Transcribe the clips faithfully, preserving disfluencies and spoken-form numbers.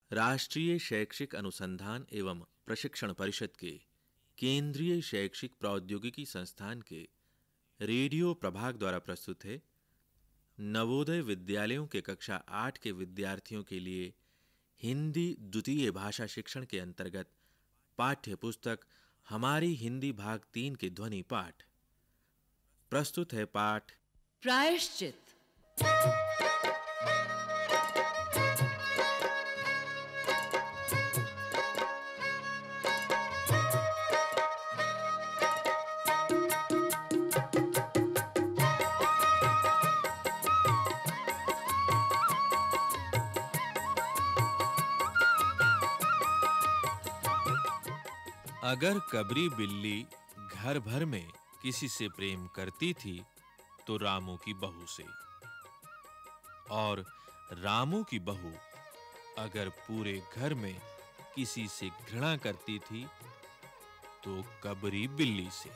राष्ट्रीय शैक्षिक अनुसंधान एवं प्रशिक्षण परिषद के केंद्रीय शैक्षिक प्रौद्योगिकी संस्थान के रेडियो प्रभाग द्वारा प्रस्तुत है नवोदय विद्यालयों के कक्षा आठ के विद्यार्थियों के लिए हिंदी द्वितीय भाषा शिक्षण के अंतर्गत पाठ्य पुस्तक हमारी हिंदी भाग तीन के ध्वनि पाठ। प्रस्तुत है पाठ प्रायश्चित। अगर कबरी बिल्ली घर भर में किसी से प्रेम करती थी तो रामू की बहू से, और रामू की बहू अगर पूरे घर में किसी से घृणा करती थी तो कबरी बिल्ली से।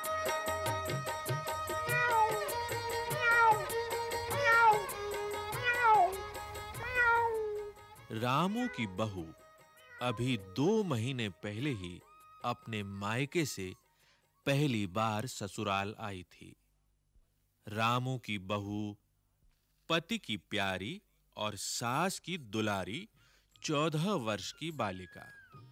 रामू की बहू अभी दो महीने पहले ही अपने मायके से पहली बार ससुराल आई थी। रामू की बहू पति की प्यारी और सास की दुलारी चौदह वर्ष की बालिका।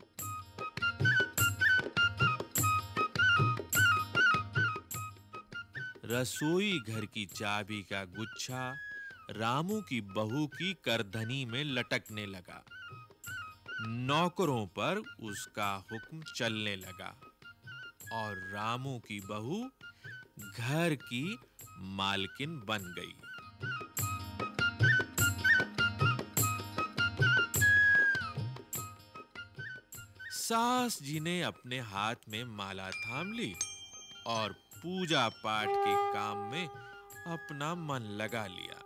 रसोई घर की चाबी का गुच्छा रामू की बहू की करधनी में लटकने लगा। नौकरों पर उसका हुक्म चलने लगा और रामू की बहू घर की मालकिन बन गई। सास जी ने अपने हाथ में माला थाम ली और पूजा पाठ के काम में अपना मन लगा लिया।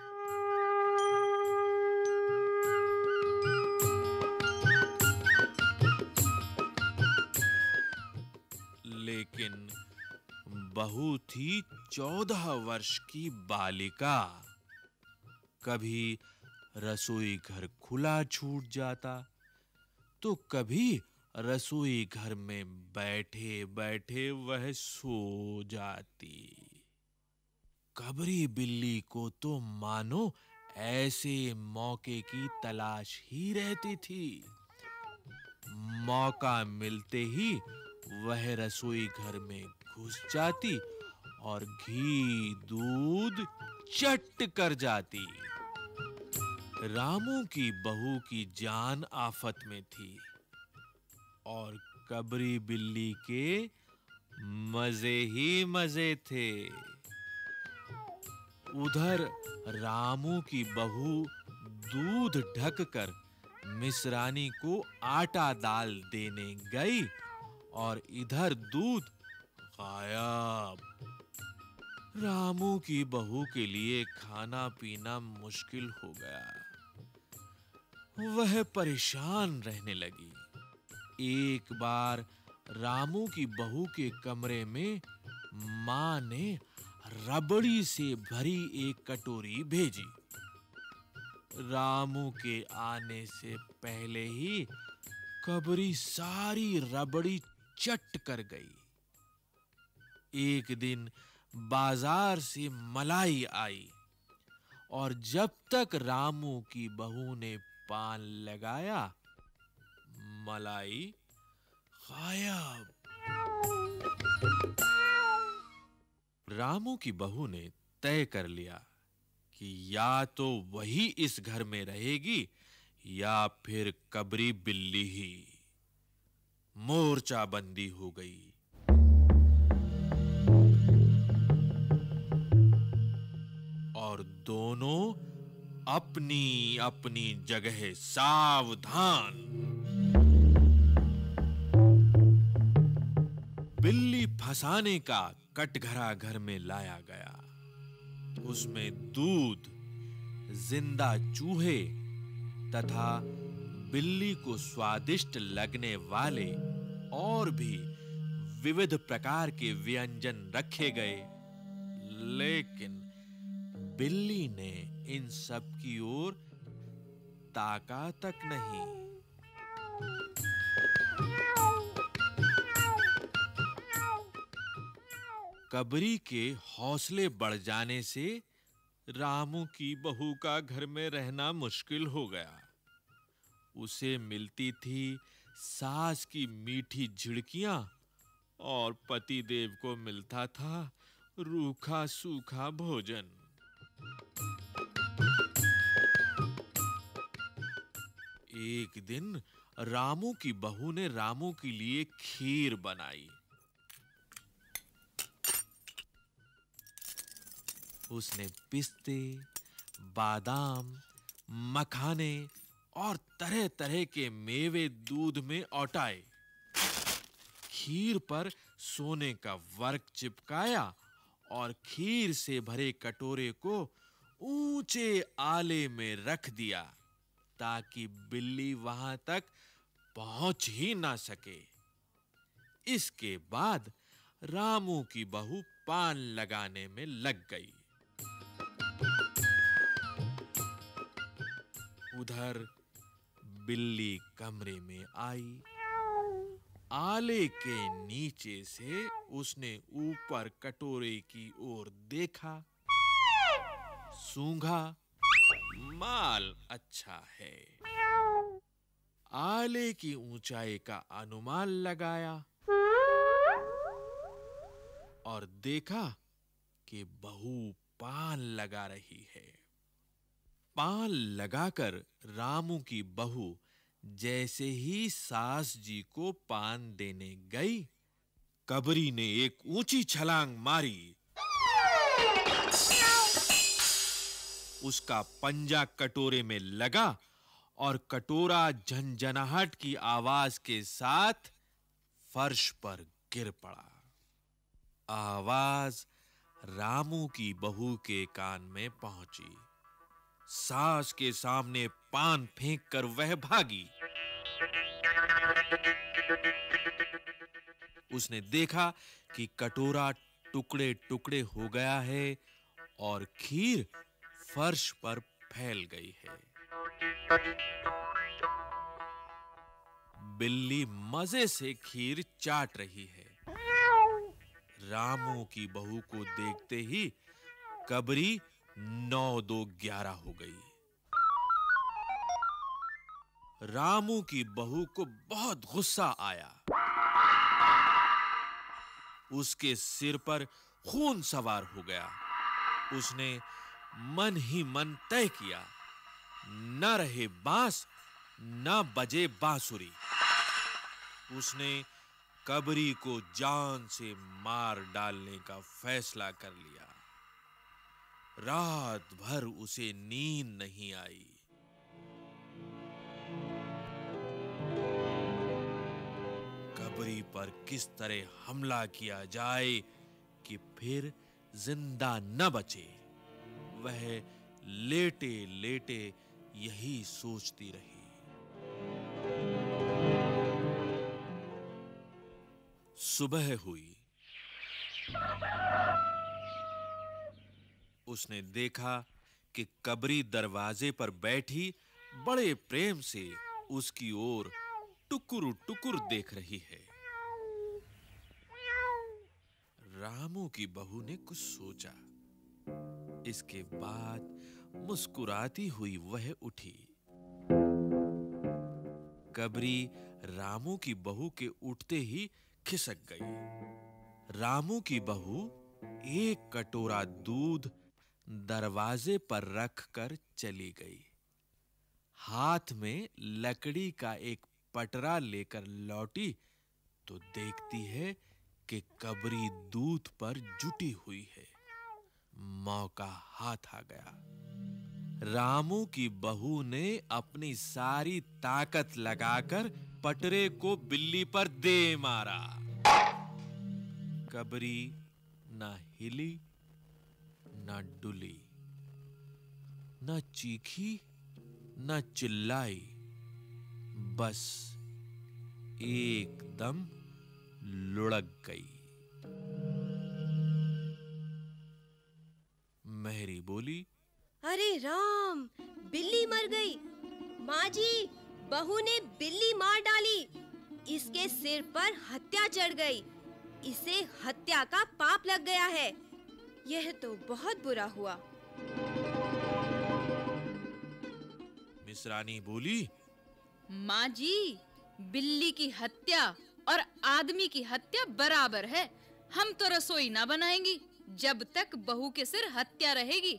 लेकिन बहू थी चौदह वर्ष की बालिका। कभी रसोई घर खुला छूट जाता तो कभी रसोई घर में बैठे-बैठे वह सो जाती। कबरी बिल्ली को तो मानो ऐसे मौके की तलाश ही रहती थी। मौका मिलते ही वह रसोई घर में घुस जाती और घी दूध चट कर जाती। रामू की बहू की जान आफत में थी और कबरी बिल्ली के मजे ही मजे थे। उधर रामू की बहू दूध ढककर मिसरानी को आटा दाल देने गई और इधर दूध गायब। रामू की बहू के लिए खाना पीना मुश्किल हो गया। वह परेशान रहने लगी। एक बार रामू की बहू के कमरे में मां ने रबड़ी से भरी एक कटोरी भेजी। रामू के आने से पहले ही कबरी सारी रबड़ी चट कर गई। एक दिन बाजार से मलाई आई और जब तक रामू की बहू ने पान लगाया मलाई गायब। रामू की बहू ने तय कर लिया कि या तो वही इस घर में रहेगी या फिर कबरी बिल्ली ही। मोर्चा बंदी हो गई। और दोनों अपनी अपनी जगह सावधान। बिल्ली फंसाने का कटघरा घर में लाया गया। उसमें दूध, जिंदा चूहे तथा बिल्ली को स्वादिष्ट लगने वाले और भी विविध प्रकार के व्यंजन रखे गए। लेकिन बिल्ली ने इन सब की ओर ताका तक नहीं। कबरी के हौसले बढ़ जाने से रामू की बहू का घर में रहना मुश्किल हो गया। उसे मिलती थी सास की मीठी झिड़कियां और पतिदेव को मिलता था रूखा सूखा भोजन। एक दिन रामू की बहू ने रामू के लिए खीर बनाई। उसने पिस्ते, बादाम, मखाने और तरह-तरह के मेवे दूध में औटाए। खीर पर सोने का वर्क चिपकाया और खीर से भरे कटोरे को ऊंचे आले में रख दिया ताकि बिल्ली वहां तक पहुंच ही ना सके। इसके बाद रामू की बहू पान लगाने में लग गई। उधर बिल्ली कमरे में आई। आले के नीचे से उसने ऊपर कटोरे की ओर देखा। सूंघा, माल अच्छा है। आले की ऊंचाई का अनुमान लगाया और देखा कि बहू पान लगा रही है। पान लगाकर रामू की बहू जैसे ही सास जी को पान देने गई, कबरी ने एक ऊंची छलांग मारी। उसका पंजा कटोरे में लगा और कटोरा झनझनाहट की आवाज के साथ फर्श पर गिर पड़ा। आवाज रामू की बहू के कान में पहुंची। सास के सामने पान फेंककर वह भागी। उसने देखा कि कटोरा टुकड़े-टुकड़े हो गया है और खीर फर्श पर फैल गई है। बिल्ली मजे से खीर चाट रही है। रामू की बहू को देखते ही कबरी नौ दो ग्यारह हो गई। रामू की बहू को बहुत गुस्सा आया। उसके सिर पर खून सवार हो गया। उसने मन ही मन तय किया, न रहे बांस, न बजे बांसुरी। उसने कबरी को जान से मार डालने का फैसला कर लिया। रात भर उसे नींद नहीं आई। कबरी पर किस तरह हमला किया जाए कि फिर जिंदा न बचे, वह लेटे-लेटे यही सोचती रही। सुबह हुई। उसने देखा कि कबरी दरवाजे पर बैठी बड़े प्रेम से उसकी ओर टुकुर-टुकुर देख रही है। रामू की बहू ने कुछ सोचा। इसके बाद मुस्कुराती हुई वह उठी। कबरी रामू की बहू के उठते ही खिसक गई। रामू की बहू एक कटोरा दूध दरवाजे पर रखकर चली गई। हाथ में लकड़ी का एक पटरा लेकर लौटी तो देखती है कि कबरी दूध पर जुटी हुई है। मौका हाथ आ गया। रामू की बहू ने अपनी सारी ताकत लगाकर पटरे को बिल्ली पर दे मारा। कबरी न हिली, न डुली, न चीखी, न चिल्लाई, बस एकदम लुढ़क गई। मेहरी बोली, अरे राम, बिल्ली मर गई। माँ जी, बहू ने बिल्ली मार डाली। इसके सिर पर हत्या चढ़ गई। इसे हत्या का पाप लग गया है। यह तो बहुत बुरा हुआ। मिसरानी बोली, माँ जी, बिल्ली की हत्या और आदमी की हत्या बराबर है। हम तो रसोई ना बनाएंगी जब तक बहू के सिर हत्या रहेगी।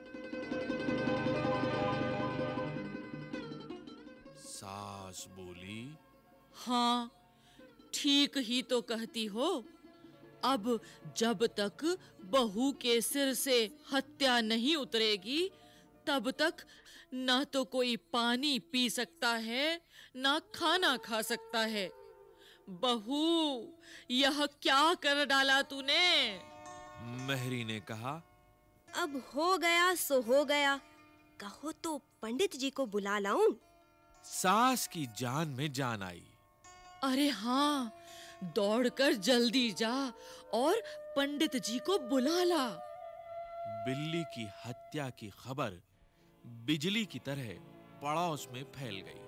सास बोली, हाँ, ठीक ही तो कहती हो। अब जब तक बहू के सिर से हत्या नहीं उतरेगी, तब तक ना तो कोई पानी पी सकता है, ना खाना खा सकता है। बहू, यह क्या कर डाला तूने? मेहरी ने कहा, अब हो गया सो हो गया। कहो तो पंडित जी को बुला लाऊं? सास की जान में जान आई। अरे हाँ, दौड़कर जल्दी जा और पंडित जी को बुला ला। बिल्ली की हत्या की खबर बिजली की तरह पड़ोस में फैल गई।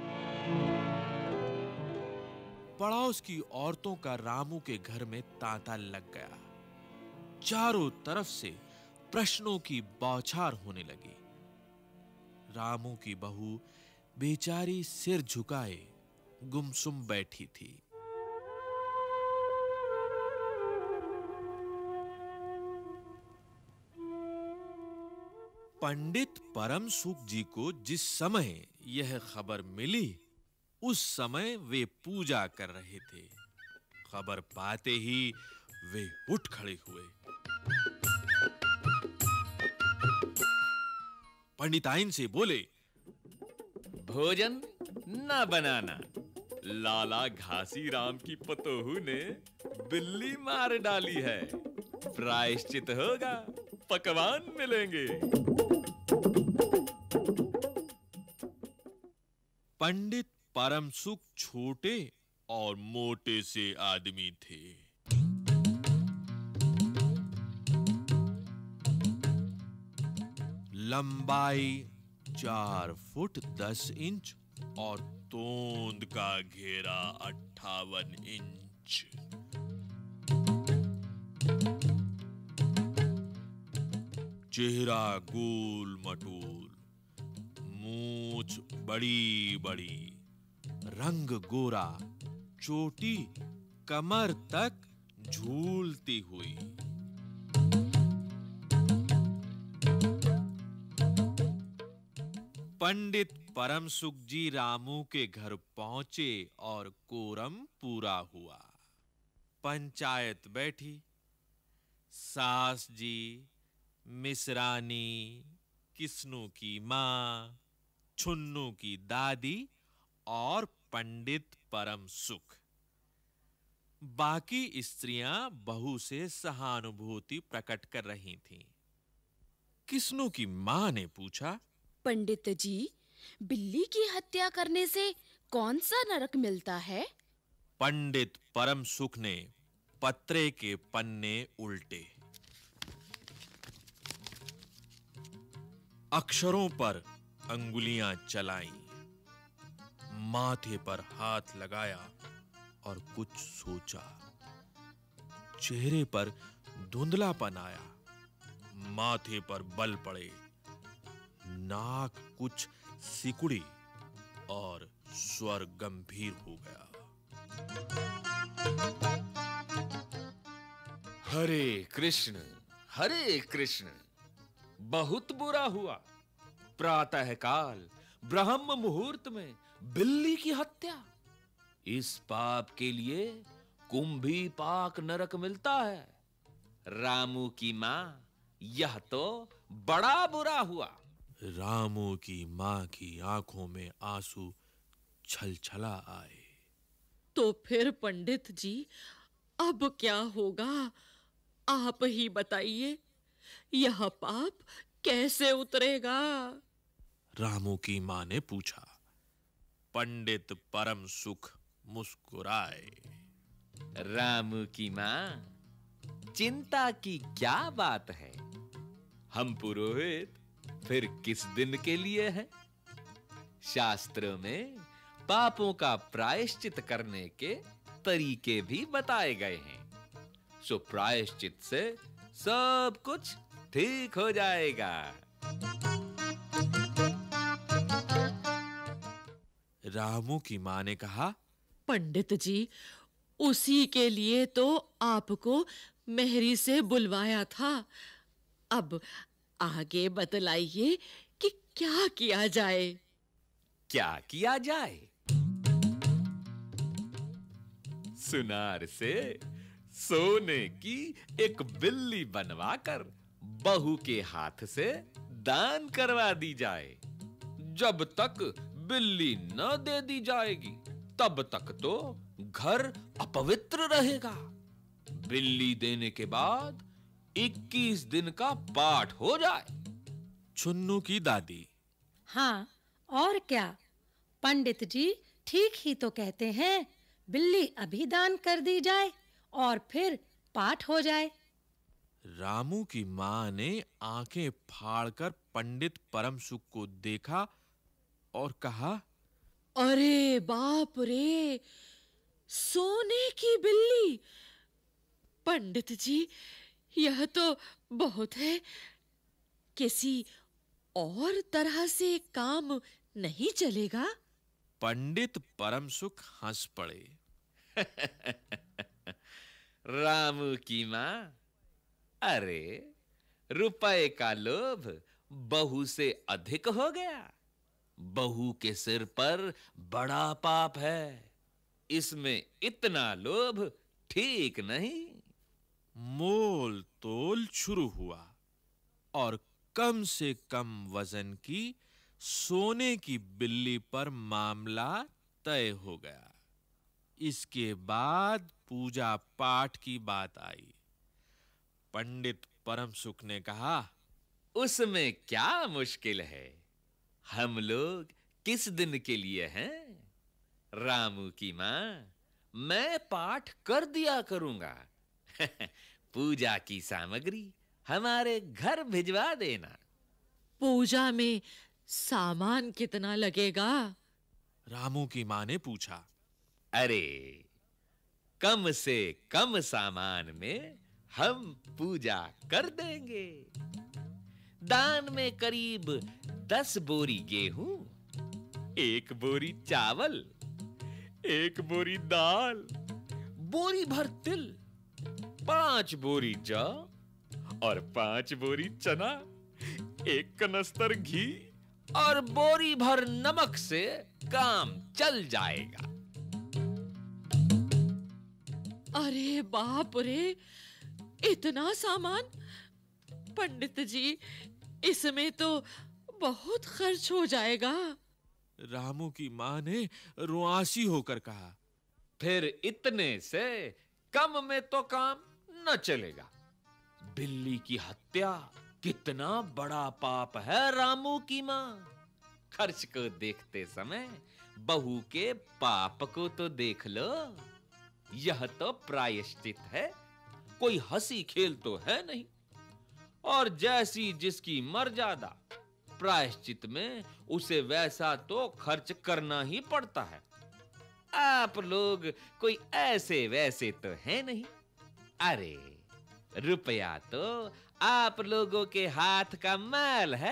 पड़ोस की औरतों का रामू के घर में तांता लग गया। चारों तरफ से प्रश्नों की बौछार होने लगी। रामू की बहू बेचारी सिर झुकाए गुमसुम बैठी थी। पंडित परम सुख जी को जिस समय यह खबर मिली, उस समय वे पूजा कर रहे थे। खबर पाते ही वे उठ खड़े हुए। पंडिताइन से बोले, भोजन न बनाना। लाला घासी राम की पतोहू ने बिल्ली मार डाली है। प्रायश्चित होगा, पकवान मिलेंगे। पंडित परम सुख छोटे और मोटे से आदमी थे। लंबाई चार फुट दस इंच और तोंद का घेरा अट्ठावन इंच। चेहरा गोल मटोल, मूंछ बड़ी बड़ी, रंग गोरा, चोटी कमर तक झूलती हुई। पंडित परम सुख जी रामू के घर पहुंचे और कोरम पूरा हुआ। पंचायत बैठी। सास जी, मिसरानी, किस्नू की मां, छुन्नू की दादी और पंडित परम सुख। बाकी स्त्रियां बहू से सहानुभूति प्रकट कर रही थीं। किस्नू की मां ने पूछा, पंडित जी, बिल्ली की हत्या करने से कौन सा नरक मिलता है? पंडित परम सुख ने पत्रे के पन्ने उल्टे। अक्षरों पर अंगुलियां चलाईं, माथे पर हाथ लगाया और कुछ सोचा। चेहरे पर धुंधलापन आया, माथे पर बल पड़े, नाक कुछ सिकुड़ी और स्वर गंभीर हो गया। हरे कृष्ण, हरे कृष्ण। बहुत बुरा हुआ। प्रातः काल ब्रह्म मुहूर्त में बिल्ली की हत्या। इस पाप के लिए कुंभी पाक नरक मिलता है। रामू की मां, यह तो बड़ा बुरा हुआ। रामू की मां की आंखों में आंसू छलछला आए। तो फिर पंडित जी, अब क्या होगा? आप ही बताइए, यह पाप कैसे उतरेगा? रामू की मां ने पूछा। पंडित परम सुख मुस्कुराए। रामू की मां, चिंता की क्या बात है? हम पुरोहित फिर किस दिन के लिए हैं? शास्त्रों में पापों का प्रायश्चित करने के तरीके भी बताए गए हैं। सो प्रायश्चित से सब कुछ ठीक हो जाएगा। रामू की मां ने कहा, पंडित जी, उसी के लिए तो आपको मेहरी से बुलवाया था। अब आगे बतलाइए कि क्या किया जाए। क्या किया जाए? सुनार से सोने की एक बिल्ली बनवाकर बहू के हाथ से दान करवा दी जाए। जब तक बिल्ली न दे दी जाएगी तब तक तो घर अपवित्र रहेगा। बिल्ली देने के बाद इक्कीस दिन का पाठ हो जाए। छुन्नू की दादी, हाँ, और क्या? पंडित जी ठीक ही तो कहते हैं। बिल्ली अभी दान कर दी जाए और फिर पाठ हो जाए। रामू की मां ने आंखें फाड़कर पंडित परमसुख को देखा और कहा, अरे बाप रे, सोने की बिल्ली! पंडित जी, यह तो बहुत है। किसी और तरह से काम नहीं चलेगा? पंडित परमसुख हंस पड़े। रामू की मां, अरे रुपए का लोभ बहू से अधिक हो गया। बहू के सिर पर बड़ा पाप है। इसमें इतना लोभ ठीक नहीं। मोल तोल शुरू हुआ और कम से कम वजन की सोने की बिल्ली पर मामला तय हो गया। इसके बाद पूजा पाठ की बात आई। पंडित परमसुख ने कहा, उसमें क्या मुश्किल है? हम लोग किस दिन के लिए हैं? रामू की मां, मैं पाठ कर दिया करूंगा। पूजा की सामग्री हमारे घर भिजवा देना। पूजा में सामान कितना लगेगा? रामू की मां ने पूछा। अरे, कम से कम सामान में हम पूजा कर देंगे। दान में करीब दस बोरी गेहूं, एक बोरी चावल, एक बोरी दाल, बोरी भर तिल, पांच बोरी जौ और पांच बोरी चना, एक कनस्तर घी और बोरी भर नमक से काम चल जाएगा। अरे बाप रे, इतना सामान! पंडित जी, इसमें तो बहुत खर्च हो जाएगा। रामू की मां ने रुआंसी होकर कहा, फिर इतने से कम में तो काम न चलेगा। बिल्ली की हत्या कितना बड़ा पाप है रामू की मां। खर्च को देखते समय बहू के पाप को तो देख लो। यह तो प्रायश्चित है, कोई हंसी खेल तो है नहीं। और जैसी जिसकी मर्यादा, प्रायश्चित में उसे वैसा तो खर्च करना ही पड़ता है। आप लोग कोई ऐसे वैसे तो है नहीं। अरे, रुपया तो आप लोगों के हाथ का मैल है।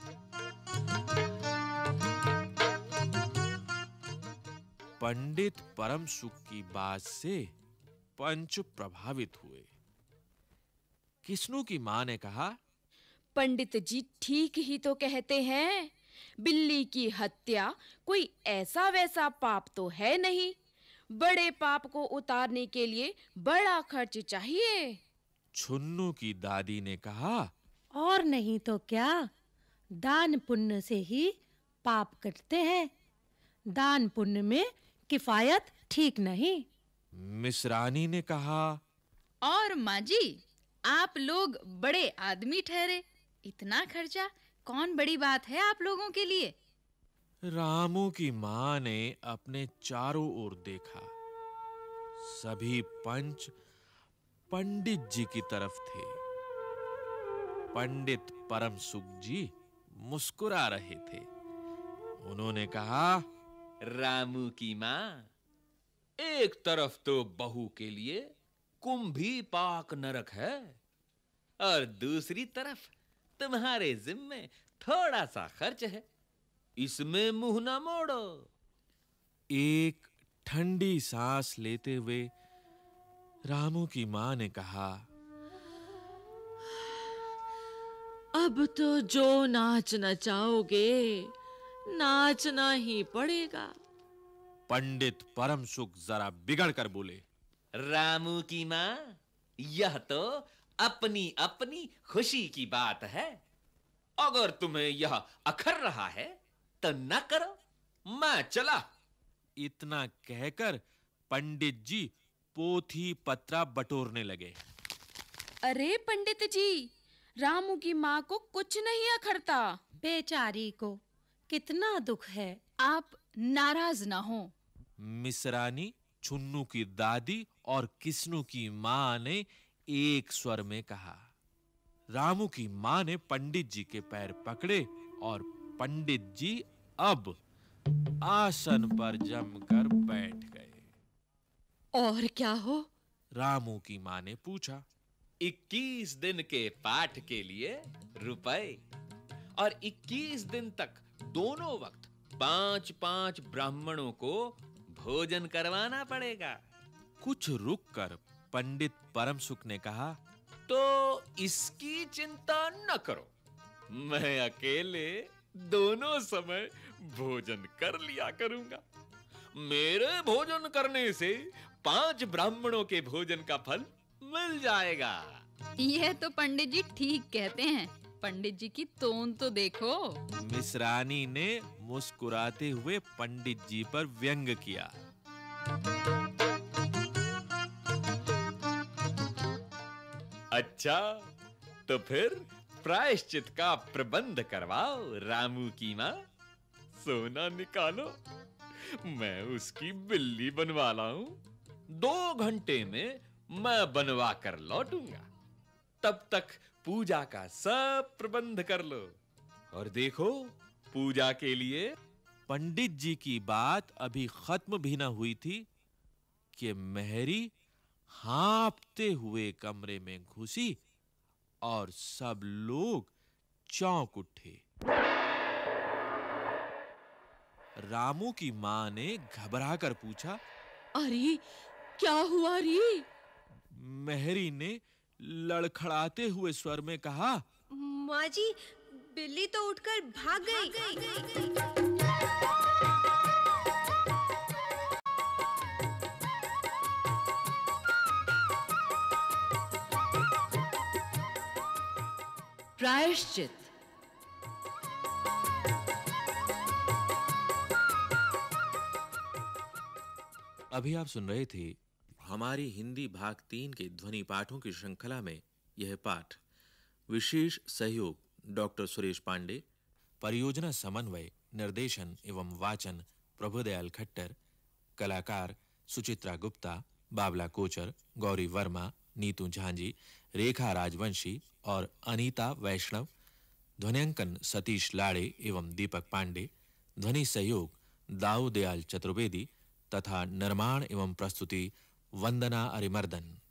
पंडित परमसुख की बात से पंच प्रभावित हुए। किस्नू की मां ने कहा, पंडित जी ठीक ही तो कहते हैं। बिल्ली की हत्या कोई ऐसा वैसा पाप तो है नहीं। बड़े पाप को उतारने के लिए बड़ा खर्च चाहिए। छुन्नू की दादी ने कहा, और नहीं तो क्या, दान पुण्य से ही पाप कटते हैं। दान पुण्य में किफायत ठीक नहीं। मिसरानी ने कहा, और माँ जी, आप लोग बड़े आदमी ठहरे। इतना खर्चा कौन बड़ी बात है आप लोगों के लिए? रामू की मां ने अपने चारों ओर देखा। सभी पंच पंडित जी की तरफ थे। पंडित परमसुख जी मुस्कुरा रहे थे। उन्होंने कहा, रामू की मां, एक तरफ तो बहू के लिए कुंभी पाक नरक है और दूसरी तरफ तुम्हारे जिम्मे थोड़ा सा खर्च है, इसमें मुंह ना मोड़ो। एक ठंडी सांस लेते हुए रामू की मां ने कहा, अब तो जो नाच नचाओगे नाचना ही पड़ेगा। पंडित परमसुख जरा बिगड़ कर बोले, रामू की मां, यह तो अपनी अपनी खुशी की बात है। अगर तुम्हें यह अखर रहा है तो न करो, मैं चला। इतना कहकर पंडित जी पोथी पत्रा बटोरने लगे। अरे पंडित जी, रामू की माँ को कुछ नहीं अखरता। बेचारी को कितना दुख है। आप नाराज ना हो। मिसरानी, छुन्नू की दादी और किस्नू की मां ने एक स्वर में कहा। रामू की मां ने पंडित जी के पैर पकड़े और पंडित जी अब आसन पर जमकर बैठ गए। और क्या हो? रामू की मां ने पूछा। इक्कीस दिन के पाठ के लिए रुपए और इक्कीस दिन तक दोनों वक्त पांच पांच ब्राह्मणों को भोजन करवाना पड़ेगा। कुछ रुककर पंडित परमसुख ने कहा, तो इसकी चिंता न करो, मैं अकेले दोनों समय भोजन कर लिया करूंगा। मेरे भोजन करने से पांच ब्राह्मणों के भोजन का फल मिल जाएगा। यह तो पंडित जी ठीक कहते हैं। पंडित जी की तोन तो देखो। मिसरानी ने मुस्कुराते हुए पंडित जी पर व्यंग किया। अच्छा, तो फिर प्रायश्चित का प्रबंध करवाओ रामू की मां। सोना निकालो, मैं उसकी बिल्ली बनवा लाऊं। दो घंटे में मैं बनवा कर लौटूंगा। तब तक पूजा का सब प्रबंध कर लो। और देखो, पूजा के लिए पंडित जी की बात अभी खत्म भी न हुई थी कि मेहरी हांफते हुए कमरे में घुसी और सब लोग चौंक उठे। रामू की मां ने घबरा कर पूछा, अरे क्या हुआ रे? मेहरी ने लड़खड़ाते हुए स्वर में कहा, माँ जी, बिल्ली तो उठकर भाग गई। प्रायश्चित। अभी आप सुन रहे थे हमारी हिंदी भाग तीन के ध्वनि पाठों की श्रृंखला में यह पाठ। विशेष सहयोग डॉक्टर सुरेश पांडे, परियोजना समन्वय, निर्देशन एवं वाचन प्रभुदयाल खट्टर, कलाकार सुचित्रा गुप्ता, बाबला कोचर, गौरी वर्मा, नीतू झांझी, रेखा राजवंशी और अनीता वैष्णव, ध्वनियांकन सतीश लाड़े एवं दीपक पांडे, ध्वनि सहयोग दाऊदयाल चतुर्वेदी तथा निर्माण एवं प्रस्तुति वंदना अरिमर्दन।